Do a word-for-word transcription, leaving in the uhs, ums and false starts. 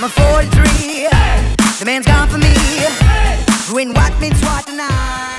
I'm a forty-three. The man's gone for me. Who ain't what means what tonight.